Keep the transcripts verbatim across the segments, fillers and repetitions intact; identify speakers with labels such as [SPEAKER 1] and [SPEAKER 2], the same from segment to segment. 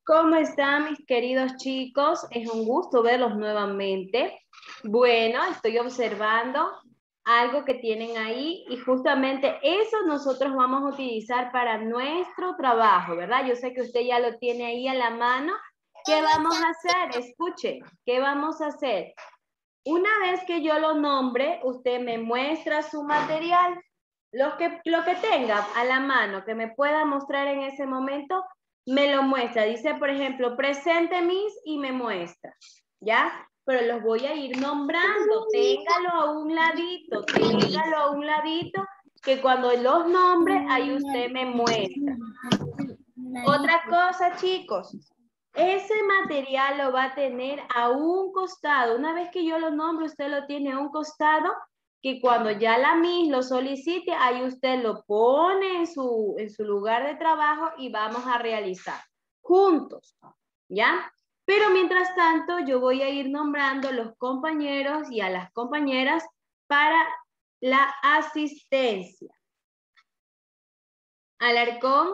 [SPEAKER 1] ¿Cómo están mis queridos chicos? Es un gusto verlos nuevamente. Bueno, estoy observando algo que tienen ahí y justamente eso nosotros vamos a utilizar para nuestro trabajo, ¿verdad? Yo sé que usted ya lo tiene ahí a la mano. ¿Qué vamos a hacer? Escuche, ¿qué vamos a hacer? Una vez que yo lo nombre, usted me muestra su material. Lo que, lo que tenga a la mano, que me pueda mostrar en ese momento, me lo muestra. Dice, por ejemplo, presente Miss y me muestra, ¿ya? Pero los voy a ir nombrando. Téngalo a un ladito, téngalo a un ladito, que cuando los nombre, ahí usted me muestra. Otra cosa, chicos. Ese material lo va a tener a un costado. Una vez que yo lo nombre, usted lo tiene a un costado, que cuando ya la Miss lo solicite, ahí usted lo pone en su, en su lugar de trabajo y vamos a realizar juntos, ¿ya? Pero mientras tanto, yo voy a ir nombrando los compañeros y a las compañeras para la asistencia. Alarcón.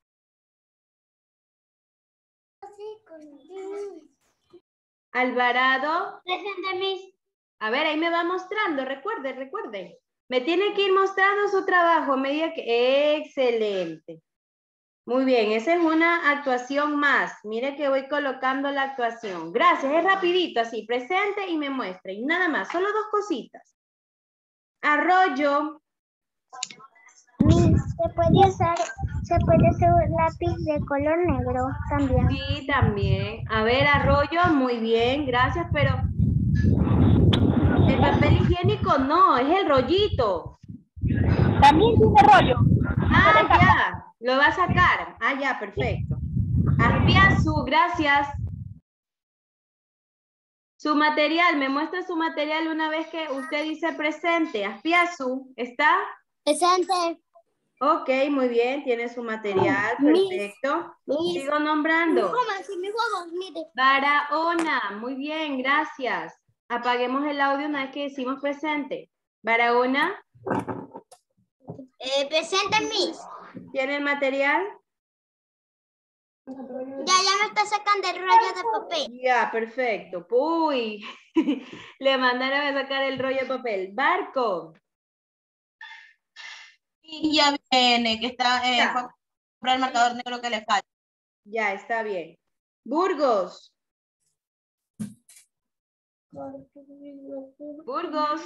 [SPEAKER 1] Alvarado.
[SPEAKER 2] Presente, Miss.
[SPEAKER 1] A ver, ahí me va mostrando, recuerde, recuerde. Me tiene que ir mostrando su trabajo a medida que... Excelente. Muy bien, esa es una actuación más. Mire que voy colocando la actuación. Gracias, es rapidito así, presente y me muestra. Y nada más, solo dos cositas. Arroyo.
[SPEAKER 2] Miss, se puede usar, se puede usar un lápiz de color negro también.
[SPEAKER 1] Sí, también. A ver, Arroyo, muy bien, gracias, pero el papel higiénico no, es el rollito.
[SPEAKER 3] También tiene rollo.
[SPEAKER 1] Ah, ya, lo va a sacar. Ah, ya, perfecto. Aspiazu, gracias. Su material, me muestra su material una vez que usted dice presente. Aspiazu, ¿está?
[SPEAKER 2] Presente.
[SPEAKER 1] Ok, muy bien, tiene su material,
[SPEAKER 2] Miss,
[SPEAKER 1] perfecto.
[SPEAKER 2] Miss.
[SPEAKER 1] Sigo nombrando.
[SPEAKER 2] Mis mis huevos, mire.
[SPEAKER 1] Barahona, muy bien, gracias. Apaguemos el audio una vez que decimos presente. Barahona.
[SPEAKER 2] Eh, presente, Miss.
[SPEAKER 1] ¿Tiene el material?
[SPEAKER 2] Ya, ya me está sacando el rollo de papel.
[SPEAKER 1] Ya, perfecto. Uy, le mandaron a sacar el rollo de papel. Barco.
[SPEAKER 3] Y ya viene, que está, eh,
[SPEAKER 1] Ya.
[SPEAKER 3] fue a comprar el marcador negro que le falta.
[SPEAKER 1] Ya, está bien. Burgos. Burgos.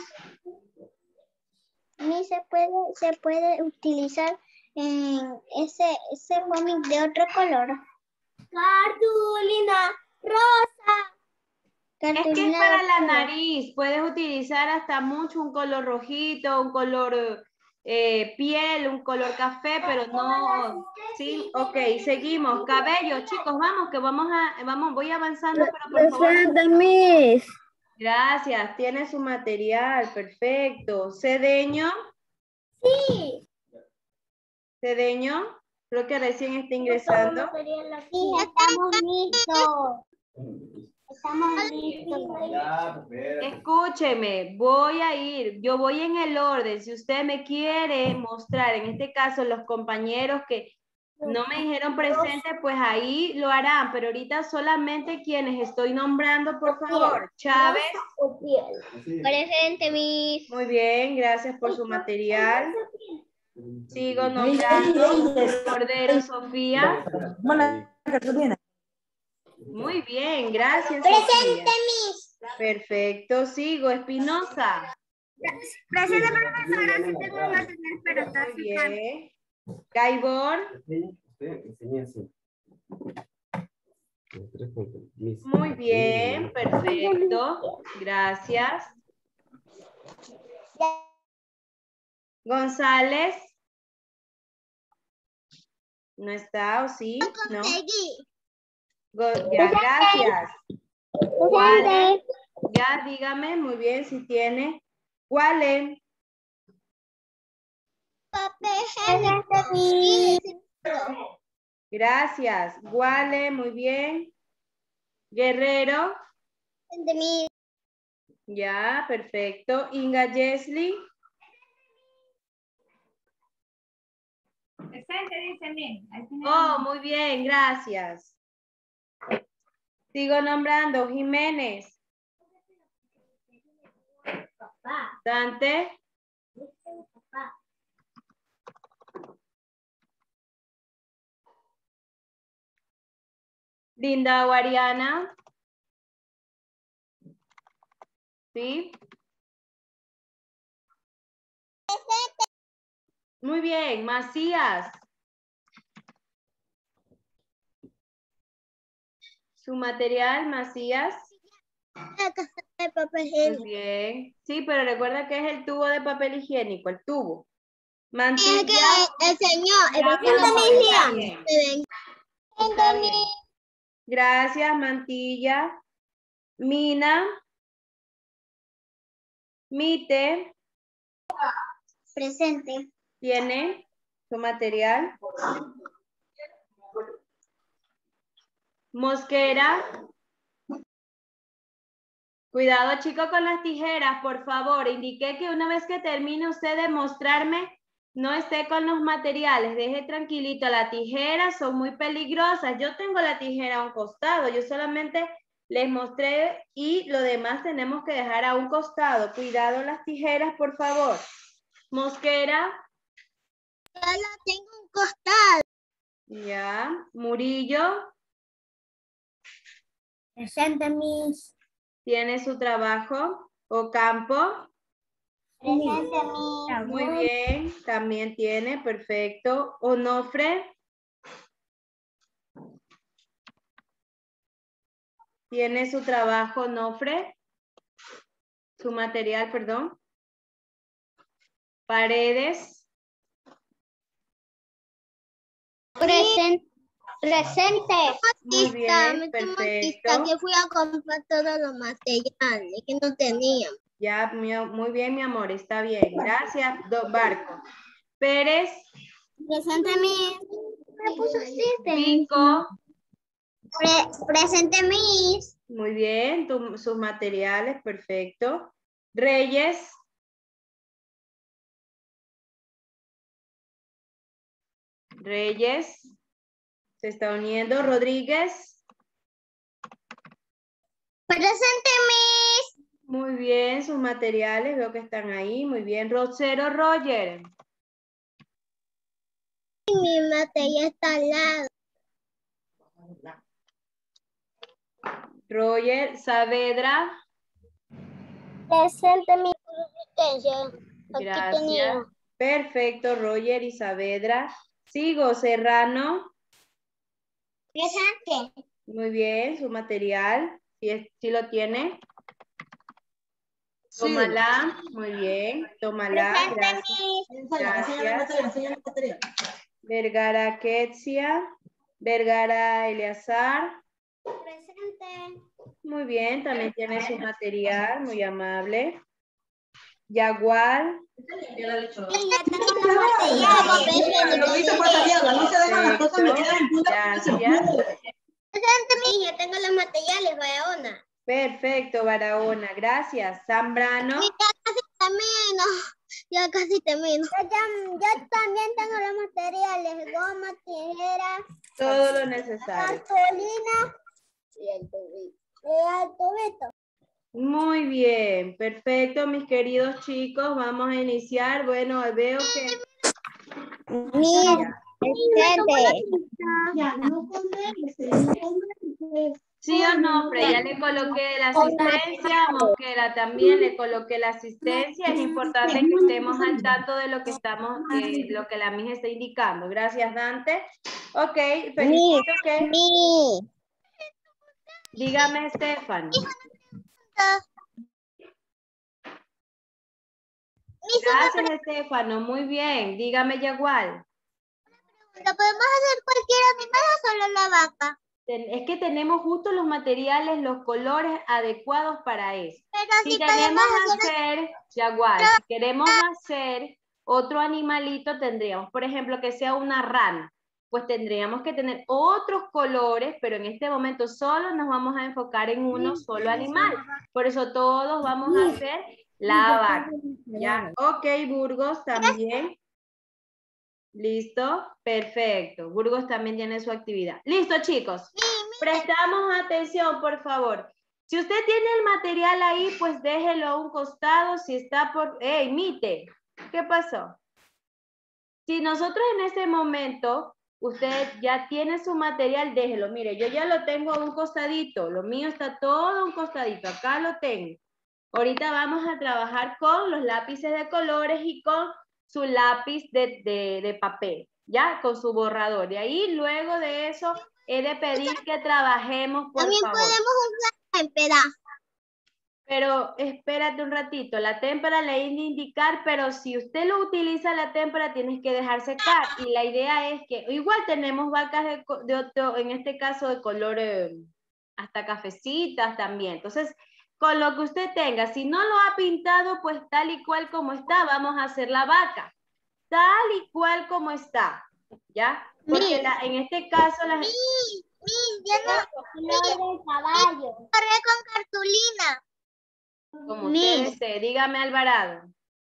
[SPEAKER 2] Miss, se puede, se puede utilizar en ese, ese cómic de otro color. Cartulina rosa.
[SPEAKER 1] Es que es
[SPEAKER 2] Cartulina
[SPEAKER 1] para la
[SPEAKER 2] rosa.
[SPEAKER 1] nariz. Puedes utilizar hasta mucho un color rojito, un color eh, piel, un color café, pero no... Sí, ok, seguimos. Cabello, chicos, vamos, que vamos a... Vamos, voy avanzando, pero por favor...
[SPEAKER 2] Presente, Miss.
[SPEAKER 1] Gracias, tiene su material, perfecto. Cedeño.
[SPEAKER 2] Sí.
[SPEAKER 1] Cedeño, creo que recién está ingresando.
[SPEAKER 2] Sí, estamos listos. Estamos listos.
[SPEAKER 1] Escúcheme, voy a ir, yo voy en el orden. Si usted me quiere mostrar, en este caso, los compañeros que no me dijeron presente, pues ahí lo harán, pero ahorita solamente quienes estoy nombrando, por favor. Chávez.
[SPEAKER 2] Presente, Miss.
[SPEAKER 1] Muy bien, gracias por su material. Sigo nombrando. Cordero Sofía. Muy bien, gracias.
[SPEAKER 2] Presente,
[SPEAKER 1] Sofía.
[SPEAKER 2] Miss.
[SPEAKER 1] Perfecto, sigo. Espinosa.
[SPEAKER 2] Presente, profesora. Sí tengo un material, pero está
[SPEAKER 1] Muy bien. Gaibor. Muy bien, perfecto. Gracias. González. ¿No está o sí? No. Go- ya, gracias. Wale. Ya, dígame, muy bien, si tiene. Wale. Gracias. Wale, muy bien. Guerrero. Ya, perfecto. Inga Jesly.
[SPEAKER 4] Presente, dice bien.
[SPEAKER 1] Oh, muy bien, gracias. Sigo nombrando. Jiménez. Dante. Linda Guariana. ¿Sí? Muy bien. Macías. Su material, Macías.
[SPEAKER 2] La caja de papel
[SPEAKER 1] Muy
[SPEAKER 2] higiénico.
[SPEAKER 1] bien. Sí, pero recuerda que es el tubo de papel higiénico, el tubo.
[SPEAKER 2] Es
[SPEAKER 1] Mantilla.
[SPEAKER 2] que el señor, el
[SPEAKER 1] Ya,
[SPEAKER 2] vecino
[SPEAKER 1] mi amor,
[SPEAKER 2] de mis
[SPEAKER 1] está
[SPEAKER 2] días,
[SPEAKER 1] bien.
[SPEAKER 2] me ven.
[SPEAKER 1] Está bien. Gracias, Mantilla. Mina. Mite.
[SPEAKER 2] Presente.
[SPEAKER 1] Tiene su material. Mosquera. Cuidado, chicos, con las tijeras, por favor. Indiqué que una vez que termine usted de mostrarme, no esté con los materiales. Deje tranquilito la tijera, son muy peligrosas. Yo tengo la tijera a un costado. Yo solamente les mostré y lo demás tenemos que dejar a un costado. Cuidado las tijeras, por favor. Mosquera.
[SPEAKER 2] Ya la tengo a un costado.
[SPEAKER 1] Ya. Murillo.
[SPEAKER 2] Presente, mis.
[SPEAKER 1] Tiene su trabajo. Ocampo.
[SPEAKER 2] Presente, mis.
[SPEAKER 1] Muy bien, también tiene, perfecto. Onofre. Tiene su trabajo, Onofre. Su material, perdón. Paredes.
[SPEAKER 2] Presente. Presente.
[SPEAKER 1] Muy bien, perfecto.
[SPEAKER 2] Que fui a comprar todos los materiales que no tenían.
[SPEAKER 1] Ya, muy bien, mi amor, está bien. Gracias, Don Barco. Pérez.
[SPEAKER 2] Presente, mis. Me puso así.
[SPEAKER 1] Pico.
[SPEAKER 2] Pre presente, mis.
[SPEAKER 1] Muy bien, tu, sus materiales, perfecto. Reyes. Reyes. Se está uniendo. Rodríguez.
[SPEAKER 2] Presente, mis.
[SPEAKER 1] Muy bien, sus materiales, veo que están ahí. Muy bien. Rosero Roger.
[SPEAKER 2] Mi material está al lado.
[SPEAKER 1] Roger Saavedra.
[SPEAKER 2] Presente, mi resistencia.
[SPEAKER 1] Gracias. Perfecto, Roger y Saavedra. Sigo, Serrano.
[SPEAKER 2] Presente.
[SPEAKER 1] Muy bien, su material. Si es, si lo tiene. Tómala. Muy bien. Tómala. Gracias. Gracias. Vergara Ketsia. Vergara Eleazar.
[SPEAKER 2] Presente.
[SPEAKER 1] Muy bien, también tiene su material. Muy amable. Yaguar.
[SPEAKER 2] Ya tengo los materiales.
[SPEAKER 1] Gracias.
[SPEAKER 2] Presente, mi. Ya tengo los materiales, Baona.
[SPEAKER 1] Perfecto, Barahona. Gracias. Zambrano.
[SPEAKER 2] Ya casi termino. Ya casi termino. Yo, yo también tengo los materiales. Goma, tijeras.
[SPEAKER 1] Todo lo necesario.
[SPEAKER 2] Gasolina. Y el tubito. Y el tubito.
[SPEAKER 1] Muy bien. Perfecto, mis queridos chicos. Vamos a iniciar. Bueno, veo que...
[SPEAKER 2] Mira, presente.
[SPEAKER 1] Sí o no, Fre, ya le coloqué la asistencia, Mosquera también le coloqué la asistencia. Es importante que estemos al tanto de lo que estamos, eh, lo que la mija está indicando. Gracias, Dante. Ok, felicito que... Dígame, Stephanie. Gracias, Estefano. Muy bien. Dígame, Yagual.
[SPEAKER 2] ¿Lo podemos hacer cualquier animal o solo la vaca?
[SPEAKER 1] Es que tenemos justo los materiales, los colores adecuados para eso.
[SPEAKER 2] Pero
[SPEAKER 1] si,
[SPEAKER 2] si
[SPEAKER 1] queremos
[SPEAKER 2] podemos
[SPEAKER 1] hacer, hacer Yagual, pero... si queremos hacer otro animalito, tendríamos, por ejemplo, que sea una rana. Pues tendríamos que tener otros colores, pero en este momento solo nos vamos a enfocar en uno solo animal. Por eso todos vamos a hacer la vaca. ¿Ya? Ok, Burgos también. ¿Listo? Perfecto. Burgos también tiene su actividad. ¿Listo, chicos?
[SPEAKER 2] Sí,
[SPEAKER 1] Prestamos atención, por favor. Si usted tiene el material ahí, pues déjelo a un costado. Si está por... ¡Ey, Mite! ¿Qué pasó? Si nosotros en este momento, usted ya tiene su material, déjelo. Mire, yo ya lo tengo a un costadito. Lo mío está todo a un costadito. Acá lo tengo. Ahorita vamos a trabajar con los lápices de colores y con su lápiz de, de, de papel, ¿ya? Con su borrador. De ahí, luego de eso, he de pedir que trabajemos, por
[SPEAKER 2] También
[SPEAKER 1] favor.
[SPEAKER 2] podemos usar témpera.
[SPEAKER 1] Pero espérate un ratito, la témpera le he de indicar, pero si usted lo utiliza la témpera, tienes que dejar secar. Y la idea es que, igual tenemos vacas de, de otro, en este caso de color eh, hasta cafecitas también. Entonces, con lo que usted tenga, si no lo ha pintado, pues tal y cual como está, vamos a hacer la vaca. Tal y cual como está, ¿ya? Porque la, en este caso... La...
[SPEAKER 2] Mi, mi, ya no, color de caballo. Corre con cartulina.
[SPEAKER 1] Como usted desee. Dígame, Alvarado.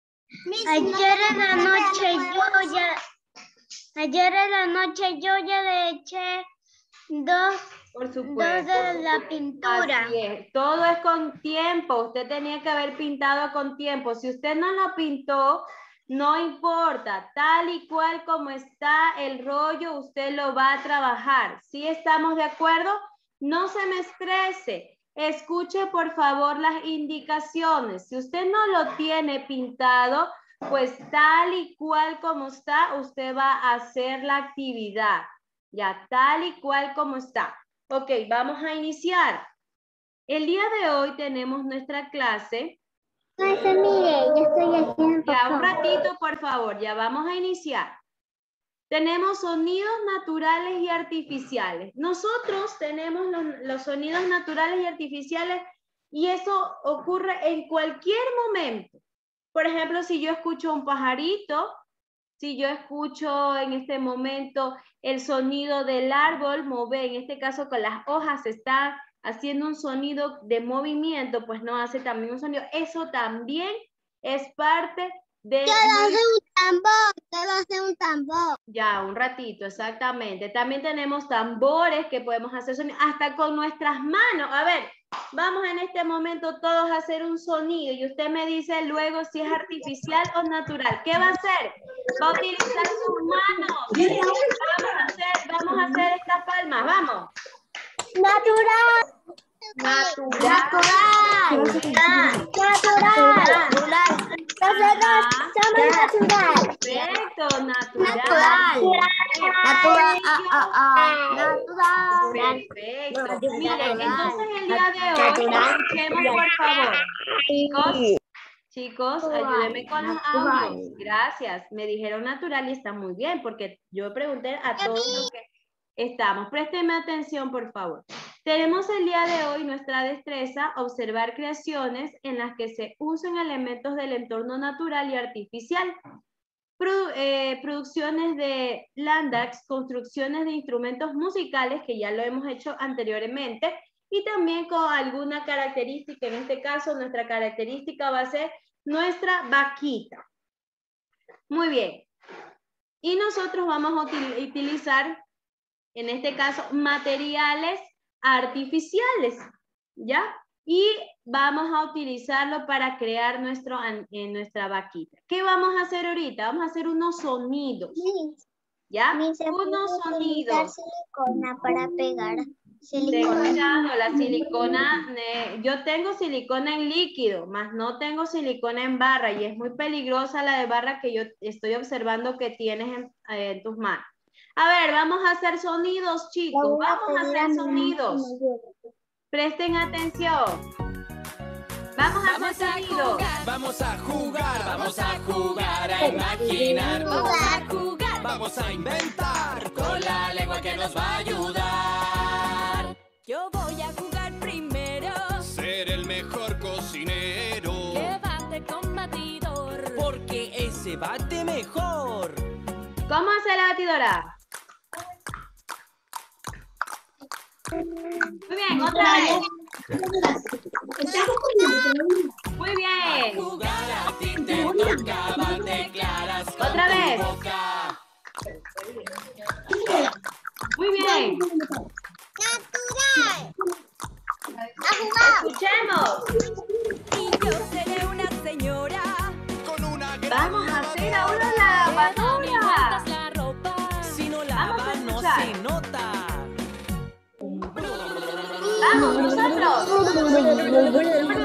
[SPEAKER 2] Ayer en la noche yo ya, ayer en la noche yo ya le eché dos,
[SPEAKER 1] Por supuesto.
[SPEAKER 2] dos de la pintura.
[SPEAKER 1] Así es. Todo es con tiempo. Usted tenía que haber pintado con tiempo. Si usted no lo pintó, no importa. Tal y cual como está el rollo, usted lo va a trabajar. ¿Sí estamos de acuerdo? No se me estrese. Escuche por favor las indicaciones. Si usted no lo tiene pintado, pues tal y cual como está, usted va a hacer la actividad. Ya, tal y cual como está. Ok, vamos a iniciar. El día de hoy tenemos nuestra clase.
[SPEAKER 2] Maestra, mire, ya estoy haciendo.
[SPEAKER 1] Ya, un ratito, por favor, ya vamos a iniciar. Tenemos sonidos naturales y artificiales. Nosotros tenemos los, los sonidos naturales y artificiales y eso ocurre en cualquier momento. Por ejemplo, si yo escucho un pajarito, si yo escucho en este momento el sonido del árbol mover, en este caso con las hojas está haciendo un sonido de movimiento, pues no hace también un sonido. Eso también es parte de...
[SPEAKER 2] Yo lo hace un tambor, yo lo hace un tambor.
[SPEAKER 1] Ya, un ratito, exactamente. También tenemos tambores que podemos hacer sonido, hasta con nuestras manos. A ver, vamos en este momento todos a hacer un sonido y usted me dice luego si es artificial o natural. ¿Qué va a hacer? Va a utilizar sus manos. Vamos a hacer, vamos a hacer estas palmas, vamos.
[SPEAKER 2] Natural.
[SPEAKER 1] Natural.
[SPEAKER 2] Natural. Natural. Nosotros somos natural.
[SPEAKER 1] Perfecto, natural.
[SPEAKER 2] Natural. Natural.
[SPEAKER 1] Perfecto. Miren, entonces el día de hoy, escuchemos por favor. Chicos, chicos, ayúdenme con los audios. Gracias. Me dijeron natural y está muy bien, porque yo pregunté a todos los que estamos. Présteme atención, por favor. Tenemos el día de hoy nuestra destreza, observar creaciones en las que se usan elementos del entorno natural y artificial. Produ eh, producciones de Landax, construcciones de instrumentos musicales, que ya lo hemos hecho anteriormente, y también con alguna característica. En este caso, nuestra característica va a ser nuestra vaquita. Muy bien. Y nosotros vamos a util utilizar, en este caso, materiales artificiales, ¿ya? Y vamos a utilizarlo para crear nuestro, en nuestra vaquita. ¿Qué vamos a hacer ahorita? Vamos a hacer unos sonidos, ¿ya? Unos sonidos.
[SPEAKER 2] Silicona para pegar.
[SPEAKER 1] Silicona. La silicona, eh, yo tengo silicona en líquido, más no tengo silicona en barra y es muy peligrosa la de barra que yo estoy observando que tienes en, eh, en tus manos. A ver, vamos a hacer sonidos, chicos. Vamos a hacer sonidos. Presten atención. Vamos a hacer sonidos.
[SPEAKER 4] Vamos a jugar, vamos a jugar, a imaginar. Vamos a jugar, vamos a inventar. Con la lengua que nos va a ayudar.
[SPEAKER 5] Yo voy a jugar primero.
[SPEAKER 4] Ser el mejor cocinero.
[SPEAKER 5] Que bate con batidor.
[SPEAKER 4] Porque ese bate mejor.
[SPEAKER 1] ¿Cómo hace la batidora? Muy bien, otra vez. Muy bien.
[SPEAKER 4] Jugar a ti te toca, bate claras con
[SPEAKER 1] Otra
[SPEAKER 4] tu
[SPEAKER 1] vez.
[SPEAKER 4] boca.
[SPEAKER 1] Muy bien.
[SPEAKER 2] Natural.
[SPEAKER 1] Escuchemos.
[SPEAKER 5] Y yo seré una señora.
[SPEAKER 4] Con una gran
[SPEAKER 1] Vamos a hacer
[SPEAKER 4] lavadora.
[SPEAKER 1] ahora la
[SPEAKER 5] Da mil
[SPEAKER 1] lavadora.
[SPEAKER 5] vueltas la ropa.
[SPEAKER 4] Si no
[SPEAKER 1] Vamos a
[SPEAKER 4] lava, no
[SPEAKER 1] escuchar.
[SPEAKER 4] se nota.
[SPEAKER 1] Vamos, nosotros.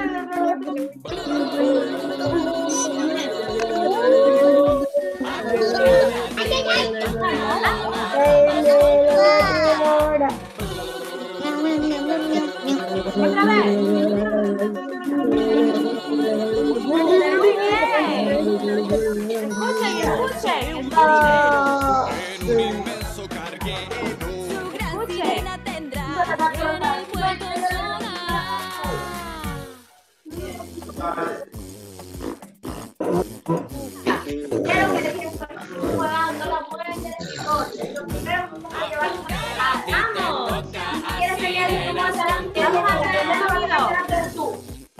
[SPEAKER 1] Otra vez. Muy bien. Escuchen, escuchen, escuchen.
[SPEAKER 4] En un inmenso carguero.
[SPEAKER 5] Su gran
[SPEAKER 1] Escuche.
[SPEAKER 5] sirena tendrá en el puerto sonar.
[SPEAKER 1] Quiero que le jugando la muerte. Primero vamos a llevar ¡vamos! ¿Quieres enseñarles cómo hacer la vamos a hacer el sonido?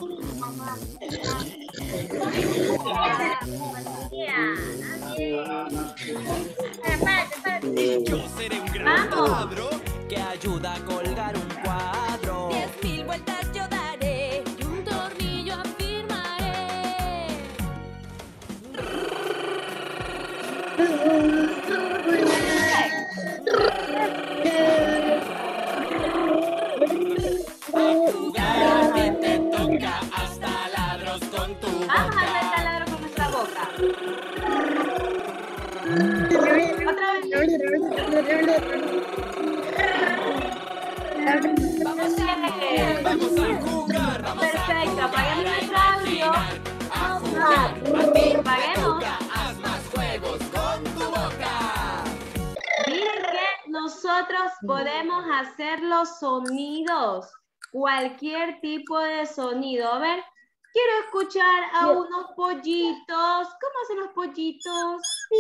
[SPEAKER 4] Yo seré un gran
[SPEAKER 1] Vamos.
[SPEAKER 4] taladro que ayuda a colgar un cuadro.
[SPEAKER 5] Diez mil vueltas yo daré y un tornillo afirmaré.
[SPEAKER 4] A ti te toca hasta ladros con tu
[SPEAKER 1] Vamos a
[SPEAKER 4] boca.
[SPEAKER 1] hacer taladro con nuestra boca. Otra vez.
[SPEAKER 4] Vamos a jugar, vamos
[SPEAKER 1] Perfecto,
[SPEAKER 4] a
[SPEAKER 1] apaguen
[SPEAKER 4] jugar,
[SPEAKER 1] nuestro audio.
[SPEAKER 4] a jugar. A ti te
[SPEAKER 1] Apaguemos.
[SPEAKER 4] toca, haz más juegos con tu boca.
[SPEAKER 1] Miren que nosotros podemos hacer los sonidos, cualquier tipo de sonido. A ver, quiero escuchar a unos pollitos. ¿Cómo hacen los pollitos?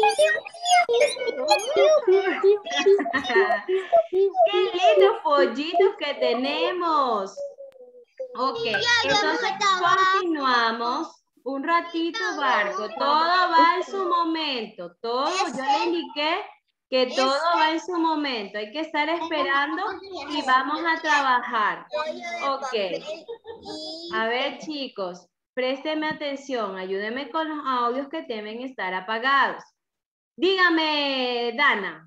[SPEAKER 1] ¡Qué lindos pollitos que tenemos! Ok, entonces continuamos. Un ratito, Barco. Todo va en su momento. Todo, yo le indiqué que todo va en su momento. Hay que estar esperando y vamos a trabajar. Ok. A ver, chicos, préstenme atención. Ayúdenme con los audios que deben estar apagados. Dígame, Dana.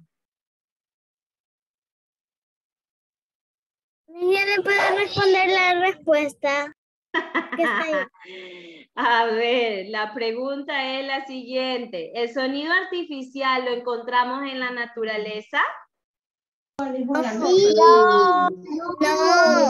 [SPEAKER 2] Niña, ¿le puedo responder la respuesta? ¿Qué está ahí?
[SPEAKER 1] A ver, la pregunta es la siguiente. ¿El sonido artificial lo encontramos en la naturaleza?
[SPEAKER 2] Sí. No. No.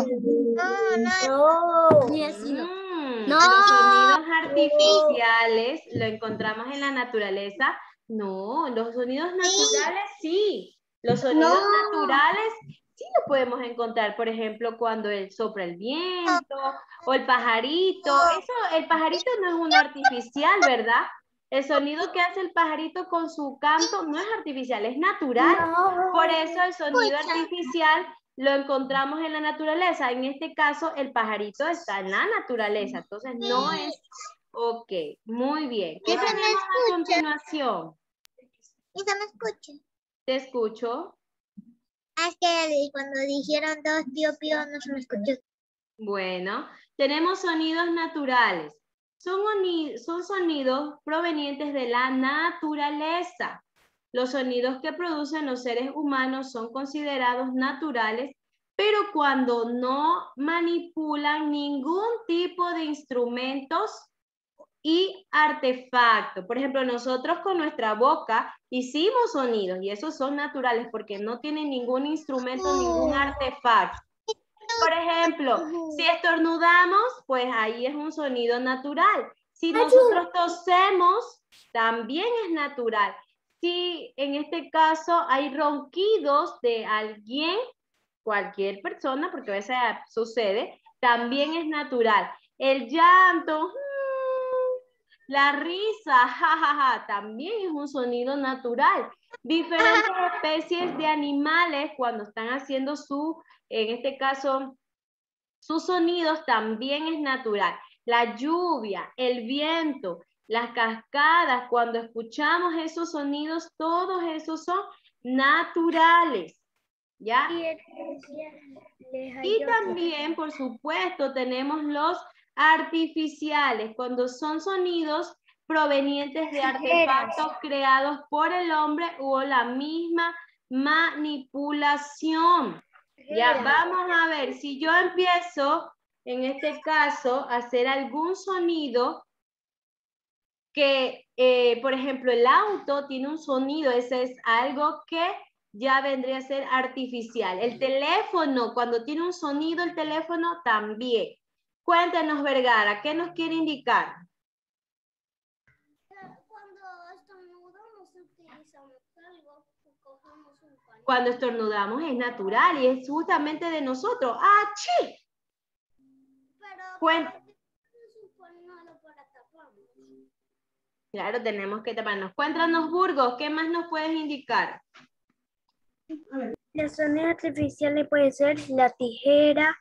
[SPEAKER 2] No.
[SPEAKER 1] Mm,
[SPEAKER 2] No.
[SPEAKER 1] ¿Los sonidos artificiales lo encontramos en la naturaleza? No, los sonidos naturales sí. Los sonidos
[SPEAKER 2] No.
[SPEAKER 1] naturales sí los podemos encontrar, por ejemplo, cuando el sopla el viento o el pajarito. Eso, el pajarito no es uno artificial, ¿verdad? El sonido que hace el pajarito con su canto no es artificial, es natural. Por eso el sonido artificial lo encontramos en la naturaleza. En este caso, el pajarito está en la naturaleza. Entonces, no es... Ok, muy bien. ¿Qué
[SPEAKER 2] Esa me
[SPEAKER 1] tenemos a
[SPEAKER 2] escucha.
[SPEAKER 1] continuación?
[SPEAKER 2] Esa me escucha.
[SPEAKER 1] Te escucho.
[SPEAKER 2] Ah, es que cuando dijeron dos pío pío no se me escuchó.
[SPEAKER 1] Bueno, tenemos sonidos naturales. Son, oni- son sonidos provenientes de la naturaleza. Los sonidos que producen los seres humanos son considerados naturales, pero cuando no manipulan ningún tipo de instrumentos y artefactos. Por ejemplo, nosotros con nuestra boca hicimos sonidos y esos son naturales porque no tienen ningún instrumento, ningún artefacto. Por ejemplo, si estornudamos, pues ahí es un sonido natural. Si nosotros tosemos, también es natural. Si en este caso hay ronquidos de alguien, cualquier persona, porque a veces sucede, también es natural. El llanto, la risa, jajaja, también es un sonido natural. Diferentes especies de animales cuando están haciendo su, en este caso, sus sonidos también es natural. La lluvia, el viento, las cascadas, cuando escuchamos esos sonidos, todos esos son naturales. ¿Ya?
[SPEAKER 2] Y
[SPEAKER 1] Y también, por supuesto, tenemos los artificiales, cuando son sonidos provenientes de artefactos creados por el hombre o la misma manipulación. Ya, vamos a ver, si yo empiezo, en este caso, a hacer algún sonido que, eh, por ejemplo, el auto tiene un sonido, ese es algo que ya vendría a ser artificial. El teléfono, cuando tiene un sonido, el teléfono también. Cuéntenos, Vergara, ¿qué nos quiere indicar?
[SPEAKER 2] Cuando estornudamos utilizamos algo, cogemos un pañuelo.
[SPEAKER 1] Cuando estornudamos es natural y es justamente de nosotros. ¡Achí!
[SPEAKER 2] Pero
[SPEAKER 1] Cuen-
[SPEAKER 2] para que es un pañuelo para taparnos.
[SPEAKER 1] Claro, tenemos que taparnos. Cuéntanos, Burgos, ¿qué más nos puedes indicar?
[SPEAKER 2] Los sonidos artificiales pueden ser la tijera,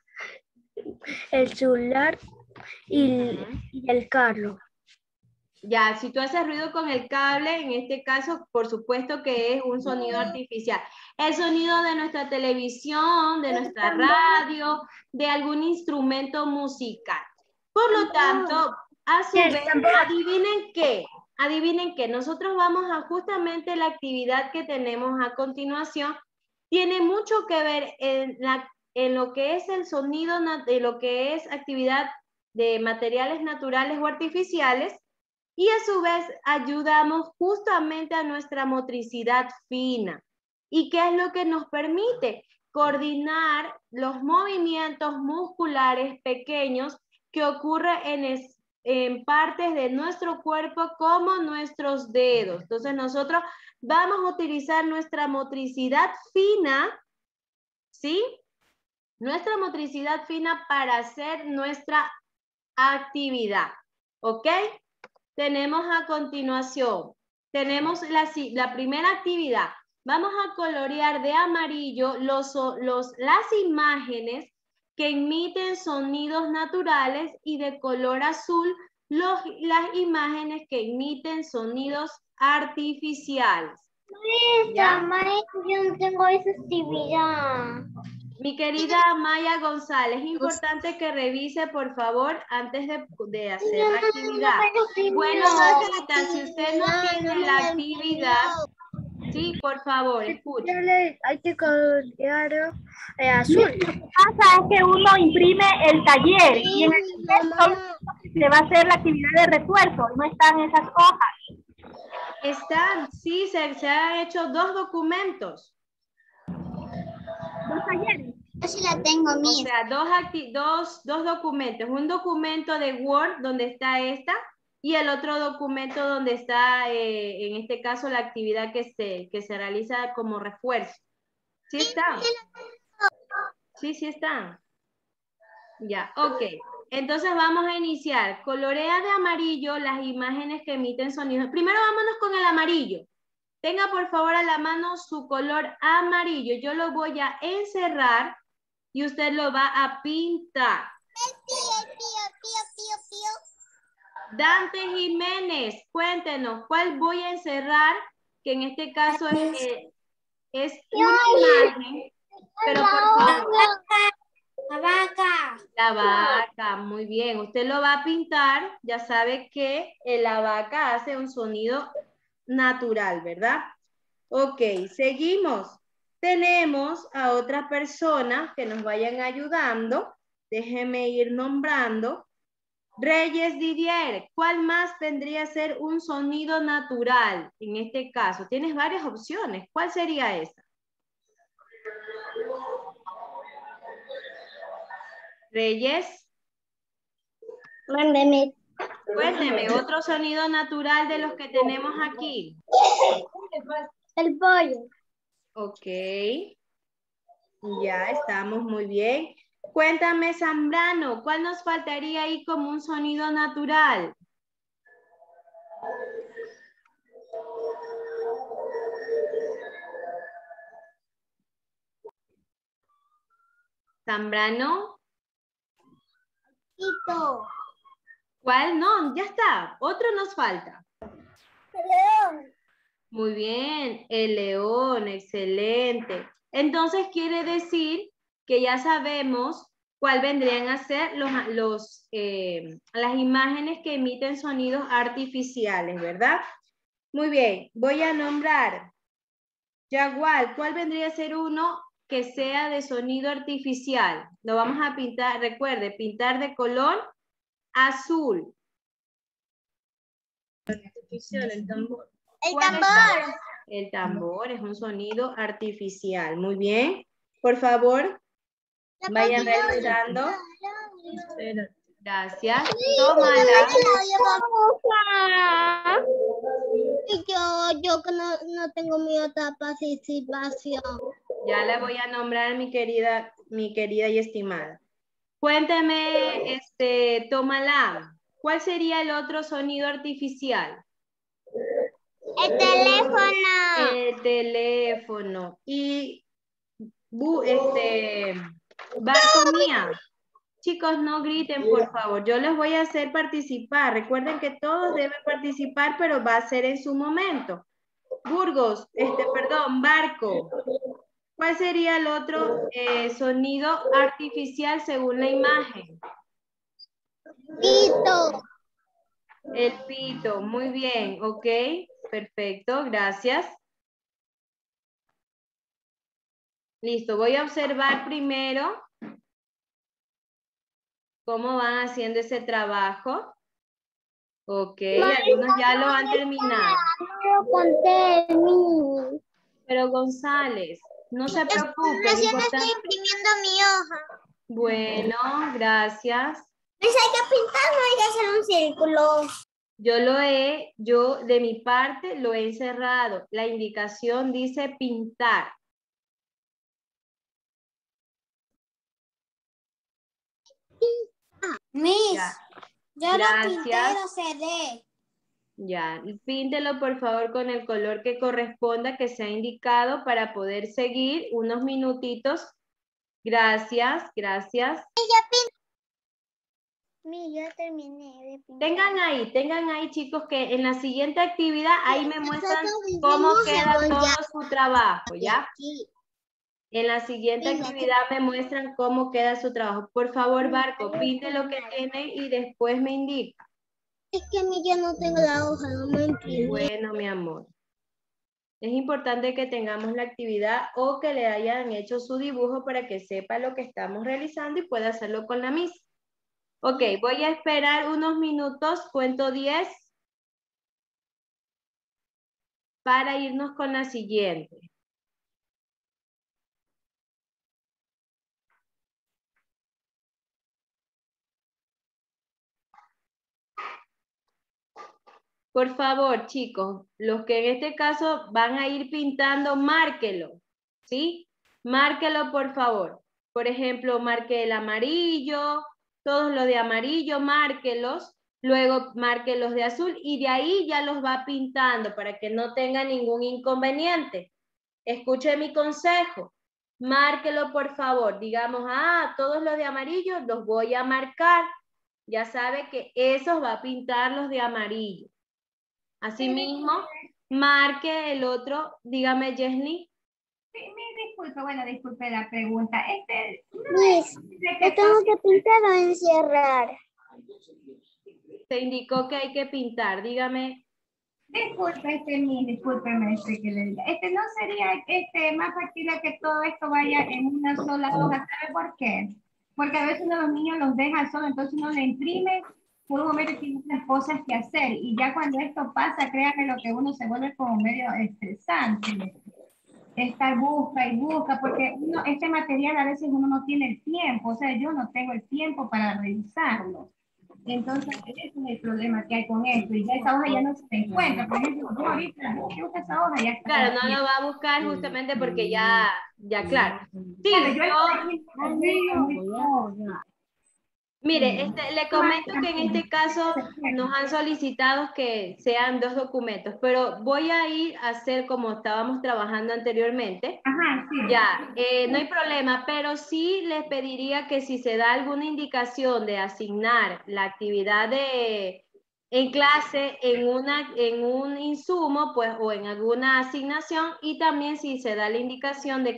[SPEAKER 2] el celular y,
[SPEAKER 1] Ujú.
[SPEAKER 2] y el carro.
[SPEAKER 1] Ya, si tú haces ruido con el cable, en este caso, por supuesto que es un sonido artificial. El sonido de nuestra televisión, de nuestra radio, de algún instrumento musical. Por lo tanto, a su vez, adivinen qué, adivinen qué, nosotros vamos a justamente la actividad que tenemos a continuación, tiene mucho que ver en, la, en lo que es el sonido, de lo que es actividad de materiales naturales o artificiales, y a su vez ayudamos justamente a nuestra motricidad fina. ¿Y qué es lo que nos permite? Coordinar los movimientos musculares pequeños que ocurren en, es, en partes de nuestro cuerpo como nuestros dedos. Entonces nosotros vamos a utilizar nuestra motricidad fina, ¿sí? Nuestra motricidad fina para hacer nuestra actividad, ¿ok? Tenemos a continuación, tenemos la, la primera actividad. Vamos a colorear de amarillo los, los, las imágenes que emiten sonidos naturales y de color azul los, las imágenes que emiten sonidos artificiales.
[SPEAKER 2] Maestra, maestra, yo no tengo esa actividad.
[SPEAKER 1] Mi querida Maya González, es importante que revise, por favor, antes de, de hacer la actividad. Bueno, Rosita, si usted no tiene la actividad, sí, por favor, escuche.
[SPEAKER 2] Hay que colorear eh, azul.
[SPEAKER 3] Lo que pasa es que uno imprime el taller y en el taller se va a hacer la actividad de refuerzo, no están esas hojas.
[SPEAKER 1] Están, sí, se, se han hecho dos documentos.
[SPEAKER 3] Dos talleres.
[SPEAKER 2] Yo sí la tengo,
[SPEAKER 1] O
[SPEAKER 2] mía.
[SPEAKER 1] sea, dos, dos, dos documentos. Un documento de Word donde está esta y el otro documento donde está, eh, en este caso, la actividad que se, que se realiza como refuerzo. ¿Sí están? Sí, sí están. Ya, ok. Entonces vamos a iniciar. Colorea de amarillo las imágenes que emiten sonidos. Primero vámonos con el amarillo. Tenga por favor a la mano su color amarillo. Yo lo voy a encerrar y usted lo va a pintar. Dante Jiménez, cuéntenos, ¿cuál voy a encerrar? Que en este caso es, eh, es una imagen, pero por favor.
[SPEAKER 2] La vaca.
[SPEAKER 1] La vaca, muy bien. Usted lo va a pintar, ya sabe que eh, la vaca hace un sonido natural, ¿verdad? Ok, seguimos. Tenemos a otras personas que nos vayan ayudando. Déjeme ir nombrando. Reyes Didier, ¿cuál más vendría a ser un sonido natural en este caso? Tienes varias opciones. ¿Cuál sería esa? Reyes.
[SPEAKER 2] Mándeme.
[SPEAKER 1] Cuénteme, otro sonido natural de los que tenemos aquí.
[SPEAKER 2] El pollo.
[SPEAKER 1] Ok. Ya estamos muy bien. Cuéntame, Zambrano, ¿cuál nos faltaría ahí como un sonido natural? Zambrano.
[SPEAKER 2] Quito.
[SPEAKER 1] ¿Cuál? No, ya está. Otro nos falta.
[SPEAKER 2] León.
[SPEAKER 1] Muy bien, el león, excelente. Entonces quiere decir que ya sabemos cuál vendrían a ser los, los, eh, las imágenes que emiten sonidos artificiales, ¿verdad? Muy bien, voy a nombrar Yagual. ¿Cuál vendría a ser uno que sea de sonido artificial? Lo vamos a pintar, recuerde, pintar de color azul. Artificial, el tambor.
[SPEAKER 2] El
[SPEAKER 1] ¿Cuál es?
[SPEAKER 2] tambor.
[SPEAKER 1] El tambor es un sonido artificial. Muy bien. Por favor,
[SPEAKER 2] La
[SPEAKER 1] vayan
[SPEAKER 2] pandilla.
[SPEAKER 1] realizando. Gracias. Tómala.
[SPEAKER 2] Y yo, yo que no, no tengo mi otra participación.
[SPEAKER 1] Ya la voy a nombrar, mi querida, mi querida y estimada. Cuénteme, este, tómala. ¿Cuál sería el otro sonido artificial?
[SPEAKER 2] El teléfono.
[SPEAKER 1] El teléfono. Y, bu, este, Bartomía. Chicos, no griten, por favor. Yo les voy a hacer participar. Recuerden que todos deben participar, pero va a ser en su momento. Burgos, este, perdón, Barco. ¿Cuál sería el otro eh, sonido artificial según la imagen?
[SPEAKER 2] Pito.
[SPEAKER 1] El pito, muy bien, ok, perfecto, gracias. Listo, voy a observar primero cómo van haciendo ese trabajo. Ok, algunos ya lo han terminado.
[SPEAKER 2] No lo conté, mi.
[SPEAKER 1] Pero González, no se preocupe.
[SPEAKER 2] Recién
[SPEAKER 1] importante-
[SPEAKER 2] estoy imprimiendo mi hoja.
[SPEAKER 1] Bueno, gracias.
[SPEAKER 2] Pues hay que pintar, no hay que hacer un círculo.
[SPEAKER 1] Yo lo he, yo de mi parte lo he encerrado. La indicación dice pintar.
[SPEAKER 2] Miss,
[SPEAKER 1] Ya.
[SPEAKER 2] yo lo
[SPEAKER 1] Gracias.
[SPEAKER 2] pinté y lo cerré.
[SPEAKER 1] Ya, y píntelo por favor con el color que corresponda, que sea indicado para poder seguir unos minutitos. Gracias, gracias.
[SPEAKER 2] Mi, yo terminé de pintar.
[SPEAKER 1] Tengan ahí, tengan ahí chicos que en la siguiente actividad ahí me muestran
[SPEAKER 2] Nosotros
[SPEAKER 1] cómo
[SPEAKER 2] hicimos
[SPEAKER 1] queda todo
[SPEAKER 2] cebolla.
[SPEAKER 1] su trabajo, ¿ya?
[SPEAKER 2] Aquí.
[SPEAKER 1] En la siguiente
[SPEAKER 2] Mira,
[SPEAKER 1] actividad me muestran cómo queda su trabajo. Por favor, Barco, pinte lo que tiene y después me indica.
[SPEAKER 2] Es que a mí ya no tengo la hoja, no me imprimí.
[SPEAKER 1] Bueno, mi amor. Es importante que tengamos la actividad o que le hayan hecho su dibujo para que sepa lo que estamos realizando y pueda hacerlo con la misma. Ok, voy a esperar unos minutos, cuento diez, para irnos con la siguiente. Por favor, chicos, los que en este caso van a ir pintando, márquelo, ¿sí? Márquelo, por favor. Por ejemplo, marque el amarillo, todos los de amarillo, márquelos, luego marque los de azul y de ahí ya los va pintando para que no tenga ningún inconveniente. Escuche mi consejo, márquelo, por favor. Digamos, ah, todos los de amarillo los voy a marcar. Ya sabe que esos va a pintar los de amarillo. Asimismo, marque el otro, dígame, Jesly.
[SPEAKER 3] Sí, me disculpe, bueno, disculpe la pregunta. Este,
[SPEAKER 2] Miss,
[SPEAKER 3] ¿de
[SPEAKER 2] yo
[SPEAKER 3] qué
[SPEAKER 2] tengo que pintar o encerrar.
[SPEAKER 1] Se indicó que hay que pintar, dígame.
[SPEAKER 3] Disculpe, este, mi, discúlpeme, este, que le diga. Este no sería este, más factible que todo esto vaya en una sola hoja. ¿Sabe por qué? Porque a veces uno de los niños los deja solo, entonces uno le imprime, por un momento tiene unas cosas que hacer. Y ya cuando esto pasa, créanme lo que uno se vuelve como medio estresante. Estar busca y busca, porque uno, este material a veces uno no tiene el tiempo, o sea, yo no tengo el tiempo para revisarlo. Entonces, ese es el problema que hay con esto, y ya esa hoja ya no se encuentra. Por ejemplo, yo ahorita busco esa hoja, ya está.
[SPEAKER 1] Claro, no lo va a buscar justamente porque ya, ya claro. Sí,
[SPEAKER 3] Claro, yo
[SPEAKER 1] yo- Mire, este, le comento que en este caso nos han solicitado que sean dos documentos, pero voy a ir a hacer como estábamos trabajando anteriormente.
[SPEAKER 3] Ajá, sí.
[SPEAKER 1] Ya, eh, no hay problema, pero sí les pediría que si se da alguna indicación de asignar la actividad de, en clase en, una, en un insumo, pues, o en alguna asignación, y también si se da la indicación de que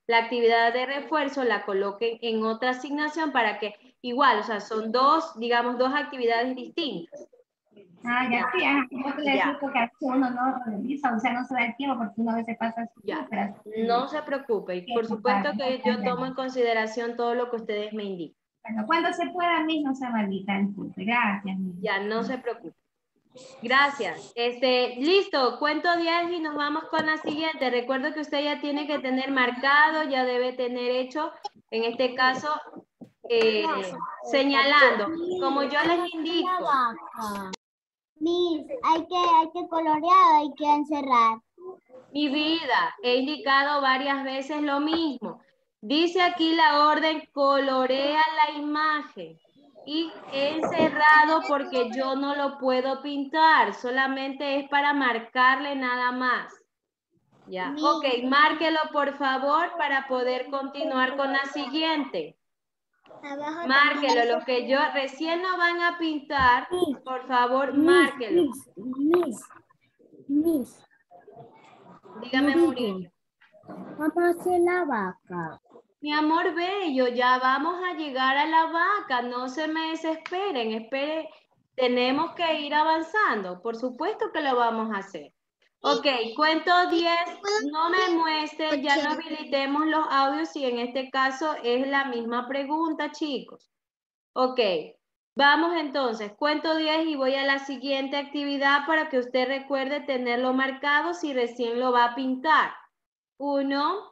[SPEAKER 1] la actividad de refuerzo la coloquen en otra asignación para que igual, o sea, son dos, digamos, dos actividades distintas.
[SPEAKER 3] Ah, ya, sí, ajá. Yo te le
[SPEAKER 1] Ya.
[SPEAKER 3] digo que a veces uno no revisa, o sea, no se da el tiempo porque uno a veces pasa
[SPEAKER 1] Ya,
[SPEAKER 3] súper.
[SPEAKER 1] no se preocupe. Y por supuesto que yo tomo en consideración todo lo que ustedes me indican.
[SPEAKER 3] Bueno, cuando se pueda, mis, no se maldita en punto. Gracias, mis.
[SPEAKER 1] Ya, no se preocupe. Gracias. Este, listo, cuento diez y nos vamos con la siguiente. Recuerdo que usted ya tiene que tener marcado, ya debe tener hecho, en este caso, eh, señalando, como yo les indico.
[SPEAKER 2] Miss, hay que, hay que colorear, hay que encerrar.
[SPEAKER 1] Mi vida, he indicado varias veces lo mismo. Dice aquí la orden, colorea la imagen. Y he encerrado porque yo no lo puedo pintar, solamente es para marcarle nada más. Ya, ok, márquelo por favor para poder continuar con la siguiente. Márquelo, lo que yo recién lo van a pintar, por favor, márquelo.
[SPEAKER 2] Miss, Miss,
[SPEAKER 1] Dígame, Murillo.
[SPEAKER 2] vamos a hacer la vaca.
[SPEAKER 1] Mi amor bello, ya vamos a llegar a la vaca, no se me desesperen, espere, tenemos que ir avanzando, por supuesto que lo vamos a hacer. Ok, cuento diez, no me muestre, ya no habilitemos los audios y en este caso es la misma pregunta, chicos. Ok, vamos entonces, cuento diez y voy a la siguiente actividad para que usted recuerde tenerlo marcado si recién lo va a pintar. Uno.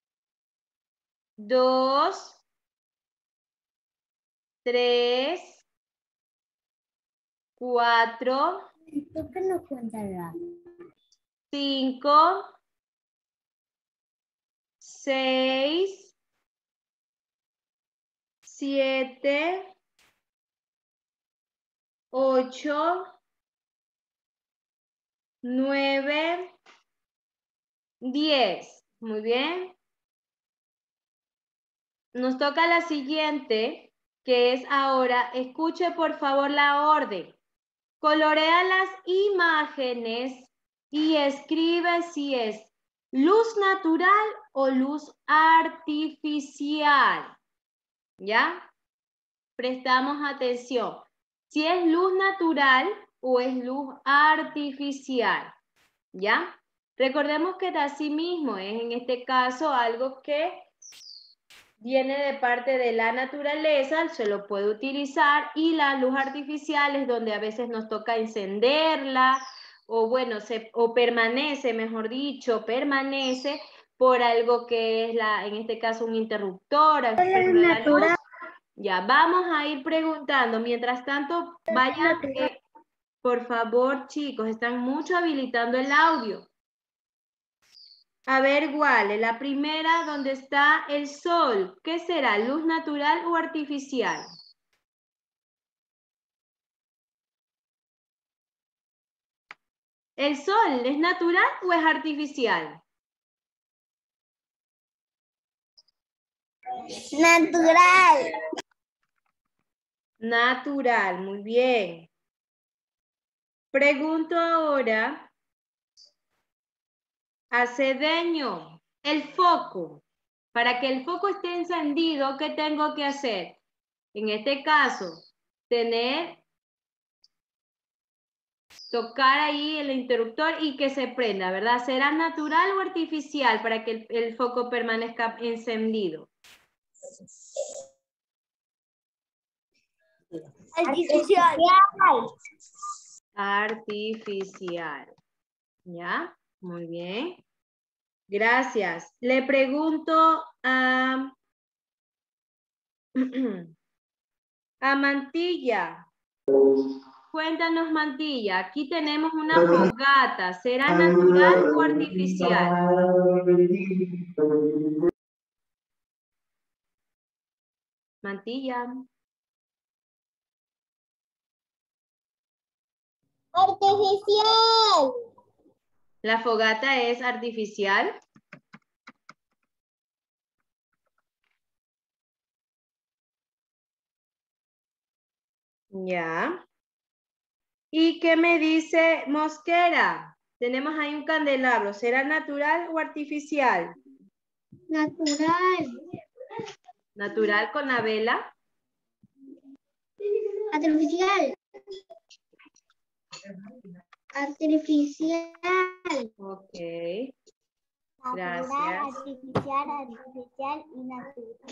[SPEAKER 1] Dos, tres, cuatro,
[SPEAKER 2] ¿Por qué no cuentas la?
[SPEAKER 1] cinco, seis, siete, ocho, nueve, diez. Muy bien. Nos toca la siguiente, que es ahora, escuche por favor la orden. Colorea las imágenes y escribe si es luz natural o luz artificial. ¿Ya? Prestamos atención. Si es luz natural o es luz artificial. ¿Ya? Recordemos que de sí mismo es en este caso algo que viene de parte de la naturaleza, se lo puede utilizar, y la luz artificial es donde a veces nos toca encenderla, o bueno, se, o permanece, mejor dicho, permanece por algo que es, la, en este caso, un interruptor. La luz. Ya, vamos a ir preguntando. Mientras tanto, vayan, eh, por favor, chicos, están mucho habilitando el audio. A ver, Wale, la primera donde está el sol, ¿qué será? ¿Luz natural o artificial? ¿El sol es natural o es artificial?
[SPEAKER 2] Natural.
[SPEAKER 1] Natural, muy bien. Pregunto ahora a Cedeño, el foco. Para que el foco esté encendido, ¿qué tengo que hacer? En este caso, tener, tocar ahí el interruptor y que se prenda, ¿verdad? ¿Será natural o artificial para que el, el foco permanezca encendido?
[SPEAKER 2] Artificial.
[SPEAKER 1] Artificial. ¿Ya? Muy bien. Gracias. Le pregunto a, a Mantilla. Cuéntanos, Mantilla. Aquí tenemos una fogata. ¿Será natural o artificial? Mantilla.
[SPEAKER 2] Artificial.
[SPEAKER 1] ¿La fogata es artificial? Ya. ¿Y qué me dice Mosquera? Tenemos ahí un candelabro. ¿Será natural o artificial?
[SPEAKER 2] Natural.
[SPEAKER 1] Natural con la vela.
[SPEAKER 2] Artificial. Artificial.
[SPEAKER 1] Ok.
[SPEAKER 3] Natural,
[SPEAKER 1] Gracias.
[SPEAKER 3] artificial, artificial y natural.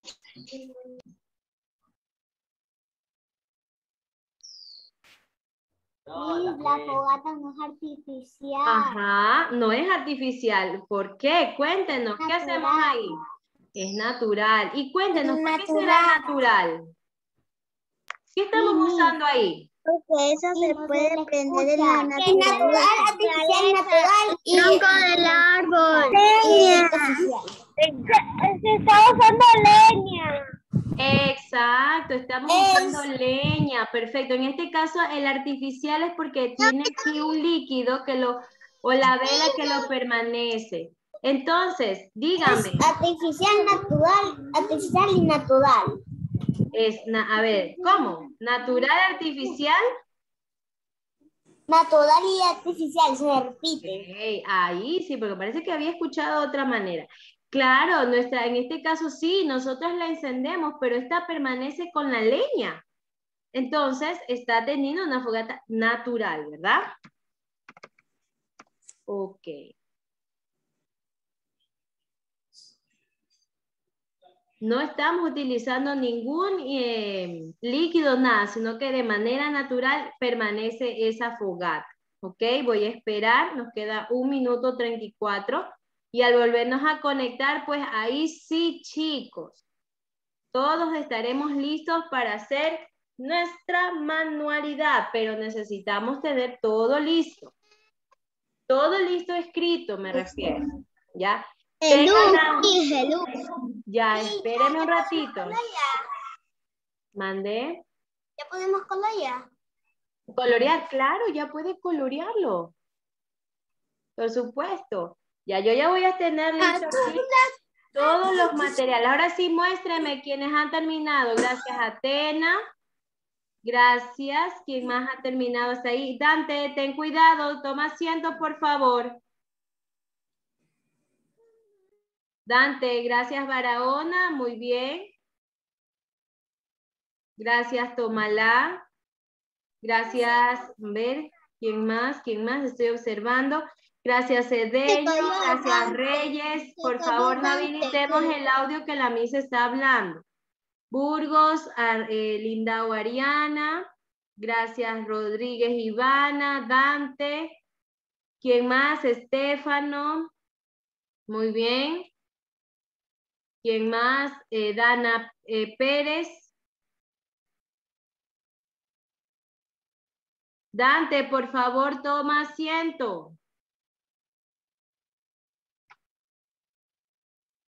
[SPEAKER 3] Y la fogata no es artificial.
[SPEAKER 1] Ajá, no es artificial. ¿Por qué? Cuéntenos, ¿qué
[SPEAKER 3] Natural.
[SPEAKER 1] hacemos ahí? Es natural. Y cuéntenos, ¿por qué será
[SPEAKER 3] Natural.
[SPEAKER 1] natural? ¿Qué estamos
[SPEAKER 3] Sí,
[SPEAKER 1] usando ahí?
[SPEAKER 2] Porque eso se puede prender en la
[SPEAKER 3] Que es natural, artificial, natural y
[SPEAKER 2] tronco del árbol.
[SPEAKER 3] leña.
[SPEAKER 2] Se está usando leña.
[SPEAKER 1] Exacto, estamos
[SPEAKER 3] Es-
[SPEAKER 1] usando leña, perfecto. En este caso el artificial es porque tiene aquí un líquido que lo, o la vela que lo permanece. Entonces, dígame,
[SPEAKER 3] Artificial, natural, artificial y natural.
[SPEAKER 1] es, na- a ver, ¿cómo? ¿Natural, artificial?
[SPEAKER 3] Natural y artificial, se repite.
[SPEAKER 1] Ok, ahí sí, porque parece que había escuchado de otra manera. Claro, nuestra, en este caso sí, nosotros la encendemos, pero esta permanece con la leña. Entonces, está teniendo una fogata natural, ¿verdad? Ok. No estamos utilizando ningún eh, líquido, nada, sino que de manera natural permanece esa fogata. Ok, voy a esperar, nos queda un minuto treinta y cuatro. Y al volvernos a conectar, pues ahí sí, chicos, todos estaremos listos para hacer nuestra manualidad, pero necesitamos tener todo listo. Todo listo escrito, me refiero. ¿Ya?
[SPEAKER 2] Helú,
[SPEAKER 1] Tengan la-
[SPEAKER 2] sí, helú.
[SPEAKER 1] Ya, espérenme un ratito. Mandé.
[SPEAKER 3] Ya podemos colorear.
[SPEAKER 1] Colorear, claro, ya puedes colorearlo. Por supuesto. Ya, yo ya voy a tener listo aquí todos los materiales. Ahora sí, muéstreme quienes han terminado. Gracias, Atena. Gracias. ¿Quién más ha terminado hasta ahí? Dante, ten cuidado. Toma asiento, por favor. Dante, gracias, Barahona. Muy bien. Gracias, Tomalá. Gracias, a ver, ¿quién más? ¿Quién más? Estoy observando. Gracias, Cedeño. Gracias, Reyes. Por favor, no habilitemos el audio que la misa está hablando. Burgos, Ar- eh, Lindao Ariana. Gracias, Rodríguez Ivana. Dante. ¿Quién más? Estefano. Muy bien. ¿Quién más? Eh, Dana eh, Pérez. Dante, por favor, toma asiento.